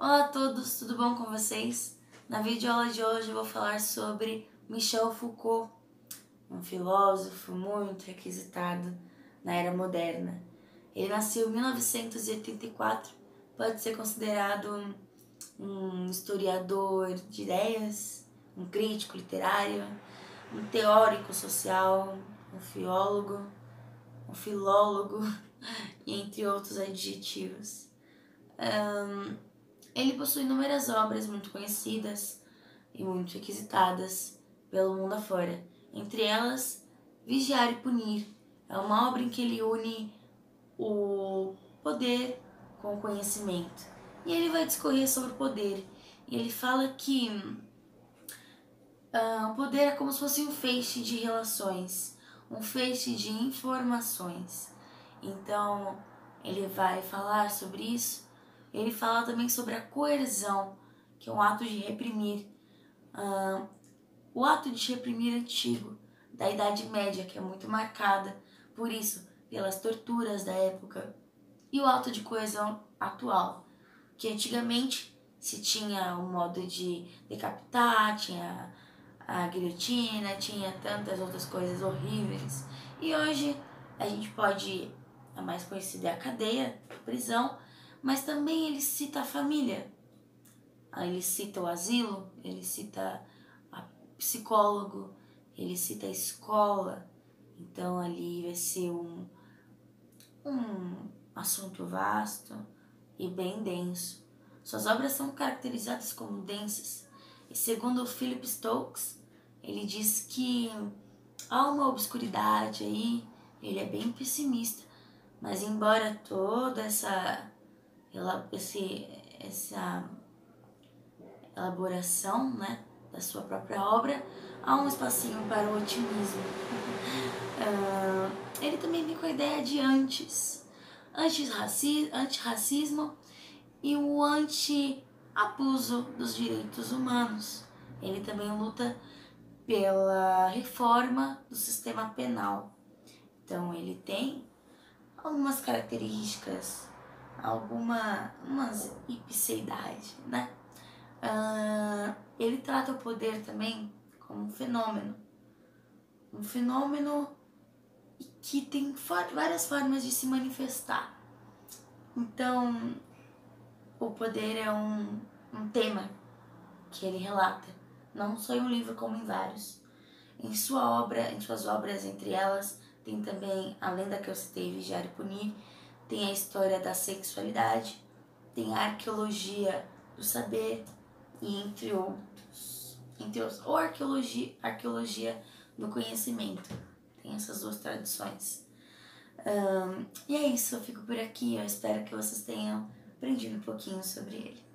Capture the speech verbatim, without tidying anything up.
Olá a todos, tudo bom com vocês? Na videoaula de hoje eu vou falar sobre Michel Foucault, um filósofo muito requisitado na era moderna. Ele nasceu em mil novecentos e oitenta e quatro, pode ser considerado um historiador de ideias, um crítico literário, um teórico social, um filólogo, um filólogo, entre outros adjetivos. Um, Ele possui inúmeras obras muito conhecidas e muito requisitadas pelo mundo afora. Entre elas, Vigiar e Punir. É uma obra em que ele une o poder com o conhecimento. E ele vai discorrer sobre o poder. E ele fala que uh, o poder é como se fosse um feixe de relações, um feixe de informações. Então, ele vai falar sobre isso. Ele fala também sobre a coerção, que é um ato de reprimir. Uh, o ato de reprimir antigo, da Idade Média, que é muito marcada por isso, pelas torturas da época. E o ato de coesão atual, que antigamente se tinha o modo de decapitar, tinha a guilhotina, tinha tantas outras coisas horríveis. E hoje a gente pode, a mais conhecida é a cadeia, a prisão, mas também ele cita a família, ele cita o asilo, ele cita a psicólogo, ele cita a escola. Então ali vai ser um, um assunto vasto e bem denso. Suas obras são caracterizadas como densas e, segundo o Philip Stokes, ele diz que há uma obscuridade aí, ele é bem pessimista, mas embora toda essa ela, esse, essa elaboração, né, da sua própria obra, há um espacinho para o otimismo. uh, ele também vem com a ideia de antes, antirracismo, antirracismo e o anti-abuso dos direitos humanos. Ele também luta pela reforma do sistema penal. Então ele tem algumas características, alguma umas ipseidade, né? Uh, ele trata o poder também como um fenômeno, um fenômeno que tem for- várias formas de se manifestar. Então, o poder é um, um tema que ele relata, não só em um livro como em vários. Em sua obra, em suas obras, entre elas, tem também, além da que eu citei, Vigiar e Punir, tem a história da sexualidade, tem a arqueologia do saber, e entre outros, entre outros, ou arqueologia, arqueologia do conhecimento. Tem essas duas traduções. Um, e é isso, eu fico por aqui, eu espero que vocês tenham aprendido um pouquinho sobre ele.